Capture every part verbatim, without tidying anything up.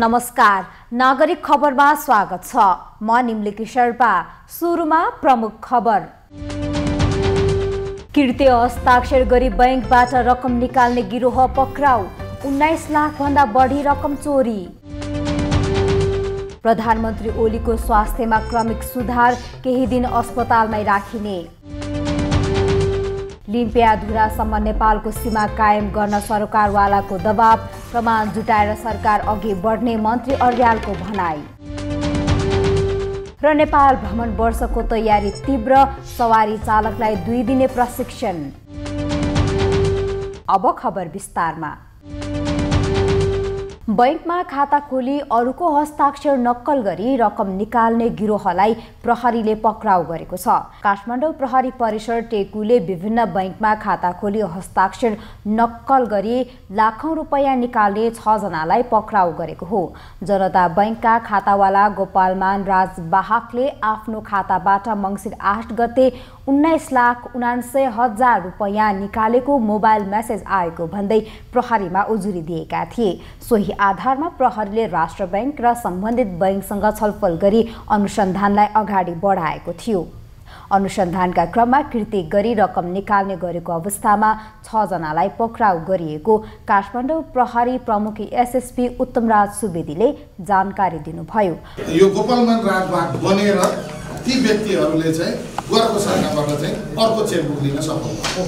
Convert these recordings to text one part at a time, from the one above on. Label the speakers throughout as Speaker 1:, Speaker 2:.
Speaker 1: नमस्कार, नागरिक खबरमा स्वागत छ। म निम्लिकी शेर्पा। सुरुमा प्रमुख खबर। कृत्य हस्ताक्षर गरी बैंकबाट रकम निकाल्ने गिरोह पक्राउ, उन्नाइस लाख भन्दा बढी रकम चोरी। प्रधानमन्त्री ओलीको स्वास्थ्यमा क्रमिक सुधार, केही दिन अस्पतालमै राखिने। लिम्पियाधुरासम्म नेपालको सीमा कायम गर्न सरकारवालाको दबाव, प्रमाण जुटाएर सरकार अघि बढ्ने मन्त्री अर्यालको भनाई। र नेपाल भ्रमण वर्षको तयारी तीव्र, सवारी चालकलाई दुई दिने प्रशिक्षण। अब खबर विस्तारमा। बैंकमा खाता खोली अरूको हस्ताक्षर नक्कल गरी रकम निकाल्ने गिरोहलाई प्रहरीले पक्राउ गरेको छ। काठमाडौँ प्रहरी परिसर टेकुले विभिन्न बैंकमा खाता खोली हस्ताक्षर नक्कल गरी लाखौं रुपैयाँ निकाल्ने छ जनालाई पक्राउ गरेको हो। जनता बैंकका खातावाला गोपालमान राज बाहकले आफ्नो खाताबाट मङ्सिर आठ गते उन्नाइस लाख उनान्सय हजार रुपैयाँ निकालेको मोबाइल मेसेज आएको भन्दै प्रहरीमा उजुरी दिएका थिए। सोही आधारमा प्रहरीले राष्ट्र बैंक र सम्बन्धित बैंकसँग छलफल गरी अनुसन्धानलाई अगाडि बढाएको थियो। अनुसन्धानका क्रममा कृत्य गरी रकम निकाल्ने गरेको अवस्थामा छ जनालाई पक्राउ गरिएको काठमाडौँ प्रहरी प्रमुख एसएसपी उत्तमराज सुवेदीले जानकारी दिनुभयो।
Speaker 2: यो गोपालमान राजबाग बनेर ती व्यक्तिहरूले चाहिँ गोरको शाखाबाट चाहिँ अर्को चेकबुक लिन सफल भयो।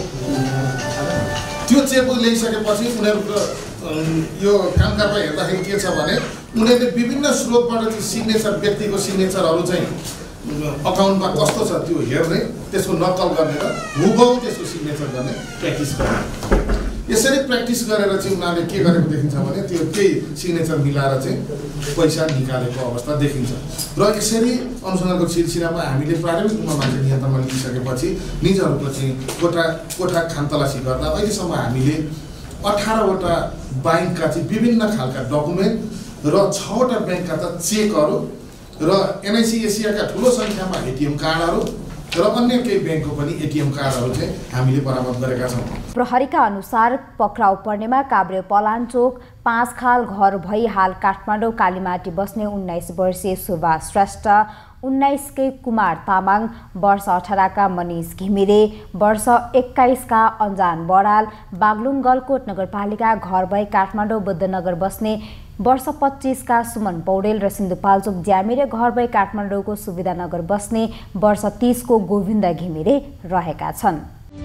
Speaker 2: त्यो चेकबुक ल्याइसकेपछि उनीहरूको यो कामकाजमा हेर्दाखेरि के छ भने उनीहरूले विभिन्न स्रोतबाट चाहिँ सिग्नेचर, व्यक्तिको सिग्नेचरहरू चाहिँ अकाउन्टमा कस्तो छ त्यो हेर्ने, त्यसको नक्कल गर्ने र हुबहु त्यसको सिग्नेचर गर्ने प्र्याक्टिस गर्ने। यसरी प्र्याक्टिस गरेर चाहिँ उनीहरूले के गरेको देखिन्छ भने त्यो त्यही सिग्नेचर मिलाएर चाहिँ पैसा निकालेको अवस्था देखिन्छ। र यसरी अनुसन्धानको सिलसिलामा हामीले प्रारम्भिक रूपमा मान्छे नियन्त्रणमा लिइसकेपछि निजहरूको चाहिँ कोठा कोठा खानतलासी गर्दा अहिलेसम्म हामीले अठारवटा ब्याङ्कका चाहिँ विभिन्न खालका डकुमेन्ट र छवटा ब्याङ्कका त चेकहरू र एनआइसी एसियाका ठुलो सङ्ख्यामा एटिएम कार्डहरू र अन्य केही ब्याङ्कको पनि एटिएम कार्डहरू चाहिँ हामीले बरामद गरेका छौँ।
Speaker 1: प्रहरीका अनुसार पक्राउ पर्नेमा काभ्रे पलाञ्चोक पाँच खाल घर भई हाल काठमाडौँ कालीमाटी बस्ने उन्नाइस वर्षीय सुभाष श्रेष्ठ, उन्नाइसकै कुमार तामाङ, वर्ष अठारका मनिष घिमिरे, वर्ष एक्काइसका अन्जान बडाल, बागलुङ गलकोट नगरपालिका घर भई काठमाडौँ बुद्धनगर बस्ने वर्ष पच्चीसका सुमन पौडेल र सिन्धुपाल्चोक ज्यामिरे घर भई काठमाडौँको सुविधानगर बस्ने वर्ष तीसको गोविन्द घिमिरे रहेका छन्।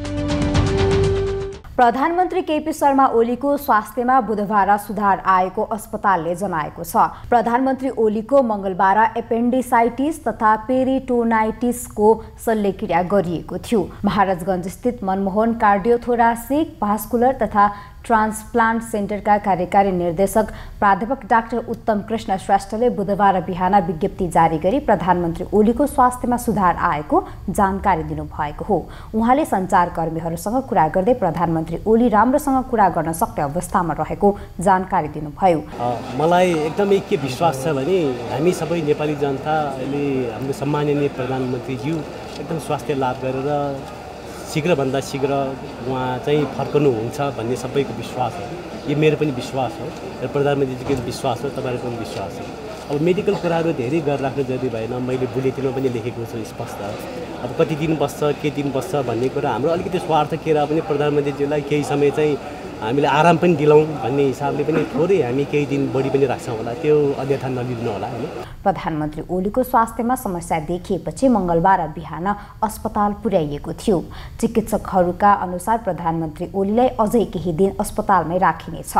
Speaker 1: प्रधानमन्त्री केपी शर्मा ओलीको स्वास्थ्यमा बुधबार सुधार आएको अस्पतालले जनाएको छ। प्रधानमन्त्री ओलीको मंगलबार एपेन्डिसाइटिस तथा पेरिटोनाइटिसको शल्यक्रिया गरिएको थियो। महाराजगञ्ज स्थित मनमोहन कार्डियोथोरासिक भास्कुलर तथा ट्रान्सप्लान्ट सेन्टरका कार्यकारी निर्देशक प्राध्यापक डाक्टर उत्तम कृष्ण श्रेष्ठले बुधबार बिहान विज्ञप्ति जारी गरी प्रधानमन्त्री ओलीको स्वास्थ्यमा सुधार आएको जानकारी दिनुभएको हो। उहाँले सञ्चारकर्मीहरूसँग कुरा गर्दै प्रधानमन्त्री ओली राम्रोसँग कुरा गर्न सक्ने अवस्थामा रहेको जानकारी दिनुभयो।
Speaker 3: मलाई एकदमै के विश्वास छ भने हामी सबै नेपाली जनताले हाम्रो सम्माननीय प्रधानमन्त्रीज्यू एकदम स्वास्थ्य लाभ गरेर शीघ्रभन्दा शीघ्र उहाँ चाहिँ फर्कनुहुन्छ भन्ने सबैको विश्वास हो। यो मेरो पनि विश्वास हो र प्रधानमन्त्रीजीको विश्वास हो, तपाईँहरूको पनि विश्वास हो। अब मेडिकल कुराहरू धेरै गरिराख्नु जरुरी भएन। मैले बुलेटिनमा पनि लेखेको छु स्पष्ट। अब कति दिन बस्छ, के दिन बस्छ भन्ने कुरा हाम्रो अलिकति स्वार्थ केरा पनि प्रधानमन्त्रीजीलाई केही समय चाहिँ हामीले आराम पनि दिलाउँ भन्ने हिसाबले पनि थोरै हामी केही दिन बढी पनि राख्छौँ होला, त्यो अन्यथा नलिनु होला हैन।
Speaker 1: प्रधानमन्त्री ओलीको स्वास्थ्यमा समस्या देखिएपछि मंगलबार बिहान अस्पताल पुर्याइएको थियो। चिकित्सकहरूका अनुसार प्रधानमन्त्री ओलीलाई अझै केही दिन अस्पतालमै राखिनेछ।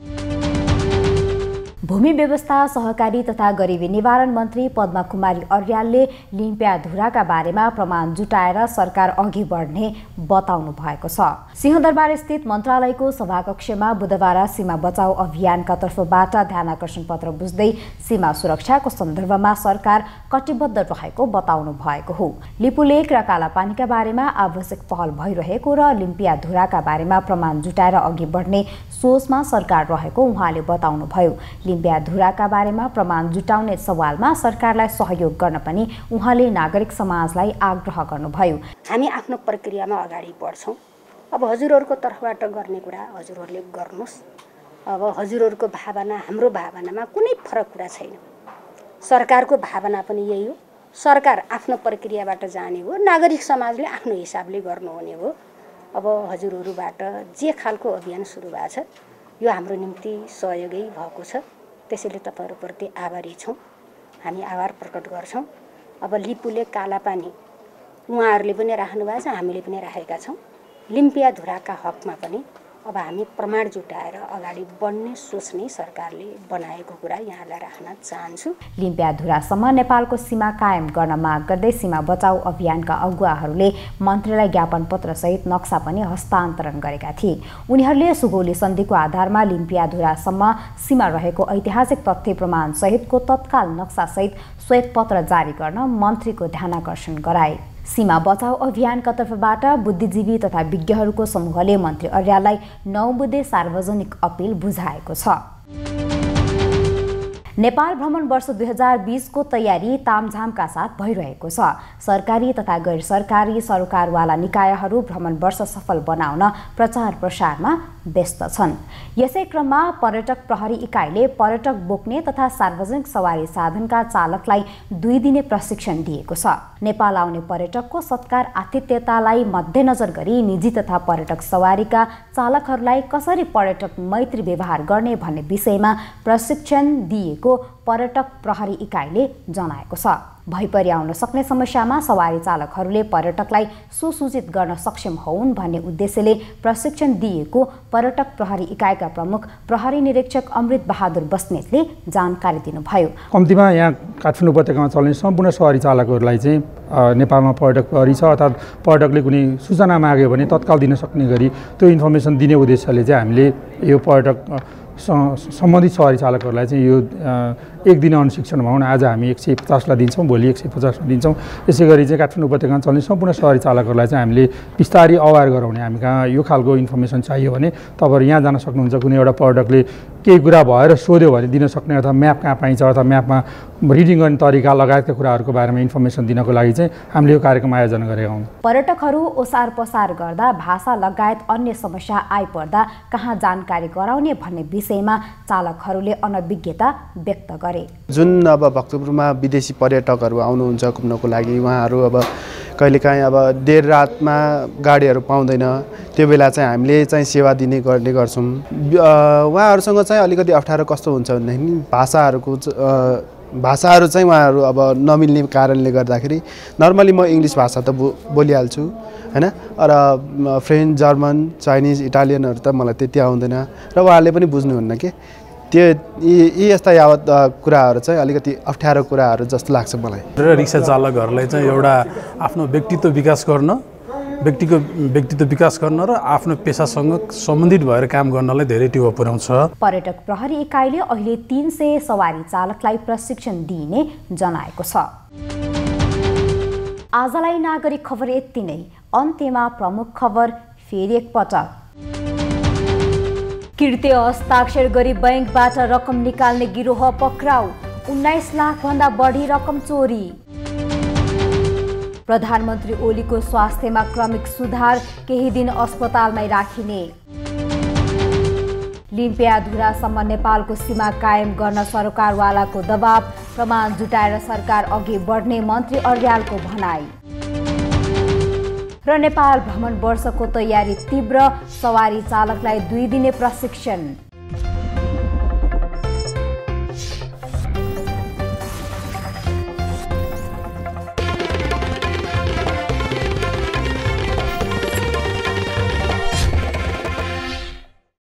Speaker 1: भूमि व्यवस्था, सहकारी तथा गरिबी निवारण मन्त्री पद्मा कुमारी अर्यालले लिम्पियाधुराका बारेमा प्रमाण जुटाएर सरकार अघि बढ्ने बताउनु भएको छ। सिंहदरबार स्थित मन्त्रालयको सभाकक्षमा बुधबार सीमा बचाउ अभियानका तर्फबाट ध्यानाकर्षण पत्र बुझ्दै सीमा सुरक्षाको सन्दर्भमा सरकार कटिबद्ध रहेको बताउनु भएको हो। लिपुलेक र कालापानीका बारेमा आवश्यक पहल भइरहेको र लिम्पियाधुराका बारेमा प्रमाण जुटाएर अघि बढ्ने सोचमा सरकार रहेको उहाँले बताउनुभयो। लिम्पियाधुराका बारेमा प्रमाण जुटाउने सवालमा सरकारलाई सहयोग गर्न पनि उहाँले नागरिक समाजलाई आग्रह गर्नुभयो।
Speaker 4: हामी आफ्नो प्रक्रियामा अगाडि बढ्छौँ। अब हजुरहरूको तर्फबाट गर्ने कुरा हजुरहरूले गर्नुहोस्। अब हजुरहरूको भावना हाम्रो भावनामा कुनै फरक कुरा छैन। सरकारको भावना पनि यही हो। सरकार आफ्नो प्रक्रियाबाट जाने हो, नागरिक समाजले आफ्नो हिसाबले गर्नुहुने हो। अब हजुरहरूबाट जे खालको अभियान सुरु भएको छ यो हाम्रो निम्ति सहयोगी भएको छ, त्यसैले तपाईँहरूप्रति आभारी छौँ, हामी आभार प्रकट गर्छौँ। अब लिपुले कालापानी उहाँहरूले पनि राख्नु भएको छ, हामीले पनि राखेका छौँ। लिम्पियाधुराका हकमा पनि अब हामी प्रमाण जुटाएर अगाडि बढ्ने सोच्ने सरकारले बनाएको कुरा यहाँलाई राख्न चाहन्छु।
Speaker 1: लिम्पियाधुरासम्म नेपालको सीमा कायम गर्न माग गर्दै सीमा बचाऊ अभियानका अगुवाहरूले मन्त्रीलाई ज्ञापन पत्र सहित नक्सा पनि हस्तान्तरण गरेका थिए। उनीहरूले सुगौली सन्धिको आधारमा लिम्पियाधुरासम्म सीमा रहेको ऐतिहासिक तथ्य प्रमाण सहितको तत्काल नक्सा सहित श्वेतपत्र जारी गर्न मन्त्रीको ध्यानाकर्षण गराए। सीमा बचाऊ अभियानका तर्फबाट बुद्धिजीवी तथा विज्ञहरूको समूहले मन्त्री अर्याललाई नौ बुँदे सार्वजनिक अपील बुझाएको छ। नेपाल भ्रमण वर्ष दुई हजार बीसको तयारी तामझामका साथ भइरहेको छ। सरकारी तथा गैर सरकारी सरोकारवाला निकायहरू भ्रमण वर्ष सफल बनाउन प्रचार प्रसारमा व्यस्त छन्। यसै क्रममा पर्यटक प्रहरी इकाइले पर्यटक बोक्ने तथा सार्वजनिक सवारी साधनका चालकलाई दुई दिने प्रशिक्षण दिएको छ। नेपाल आउने पर्यटकको सत्कार आतिथ्यतालाई मध्यनजर गरी निजी तथा पर्यटक सवारीका चालकहरूलाई कसरी पर्यटक मैत्री व्यवहार गर्ने भन्ने विषयमा प्रशिक्षण दिएको पर्यटक प्रहरी इकाइले जनाएको छ। भइपरि आउन सक्ने समस्यामा सवारी चालकहरूले पर्यटकलाई सुसूचित गर्न सक्षम होउन् भन्ने उद्देश्यले प्रशिक्षण दिएको पर्यटक प्रहरी इकाइका प्रमुख प्रहरी निरीक्षक अमृत बहादुर बस्नेतले जानकारी दिनुभयो।
Speaker 5: कम्तीमा यहाँ काठमाडौँ उपत्यकामा चल्ने सम्पूर्ण सवारी चालकहरूलाई चाहिँ नेपालमा पर्यटक प्रहरी छ अर्थात् पर्यटकले कुनै सूचना माग्यो भने तत्काल दिन सक्ने गरी त्यो इन्फर्मेसन दिने उद्देश्यले चाहिँ हामीले यो पर्यटक सम्बन्धित सवारी चालकहरूलाई चाहिँ यो एक दिन अनुशिक्षण भनौँ न, आज हामी एक सय पचासलाई दिन्छौँ, भोलि एक सय पचासमा दिन्छौँ। यसै गरी चाहिँ काठमाडौँ उपत्यकामा चल्ने सम्पूर्ण सवारी चालकहरूलाई चाहिँ हामीले बिस्तारै अवेर गराउने, हामी कहाँ यो खालको इन्फर्मेसन चाहियो भने तपाईँहरू यहाँ जान सक्नुहुन्छ। कुनै एउटा पर्यटकले केही कुरा भएर सोध्यो भने दिन सक्ने, अथवा म्याप कहाँ पाइन्छ अथवा म्यापमा रिडिङ गर्ने तरिका लगायतका कुराहरूको बारेमा इन्फर्मेसन दिनको लागि चाहिँ हामीले यो कार्यक्रम आयोजना गरेका हौँ।
Speaker 1: पर्यटकहरू ओसार पसार गर्दा भाषा लगायत अन्य समस्या आइपर्दा कहाँ जानकारी गराउने भन्ने विषयमा चालकहरूले अनभिज्ञता व्यक्त गरे।
Speaker 6: जुन अब भक्तपुरमा विदेशी पर्यटकहरू आउनुहुन्छ घुम्नको लागि, उहाँहरू अब कहिलेकाहीँ अब देर रातमा गाडीहरू पाउँदैन, त्यो बेला चाहिँ हामीले चाहिँ सेवा दिने गर्ने गर्छौँ। उहाँहरूसँग चाहिँ अलिकति अप्ठ्यारो कस्तो हुन्छ भनेदेखि भाषाहरूको भाषाहरू चाहिँ उहाँहरू अब नमिल्ने कारणले गर्दाखेरि नर्मली म इङ्ग्लिस भाषा त बो बोलिहाल्छु हैन, र फ्रेन्च, जर्मन, चाइनिज, इटालियनहरू त मलाई त्यति आउँदैन र उहाँहरूले पनि बुझ्नुहुन्न कि त्यो यी यस्ता यावत कुराहरू चाहिँ अलिकति अप्ठ्यारो कुराहरू जस्तो लाग्छ मलाई।
Speaker 7: र रिक्सा चालकहरूलाई चाहिँ एउटा आफ्नो व्यक्तित्व विकास गर्न व्यक्तिको व्यक्तित्व विकास गर्न र आफ्नो पेसासँग सम्बन्धित भएर काम गर्नलाई धेरै टेवा पुर्याउँछ।
Speaker 1: पर्यटक प्रहरी इकाइले अहिले तीन सय सवारी चालकलाई प्रशिक्षण दिइने जनाएको छ। आजलाई नागरिक खबर यति नै। अन्त्यमा प्रमुख खबर फेरि एकपटक। कृत्य हस्ताक्षर गरी बैंकबाट रकम निकाल्ने गिरोह पक्राउ, उन्नाइस लाख भन्दा बढी रकम चोरी। प्रधानमन्त्री ओलीको स्वास्थ्यमा क्रमिक सुधार, केही दिन अस्पतालमै राखिने। लिम्पियाधुरासम्म नेपालको सीमा कायम गर्न सरकारवालाको दबाव, प्रमाण जुटाएर सरकार अघि बढ्ने मन्त्री अर्यालको भनाई। र नेपाल भ्रमण वर्षको तयारी तीव्र, सवारी चालकलाई दुई दिने प्रशिक्षण।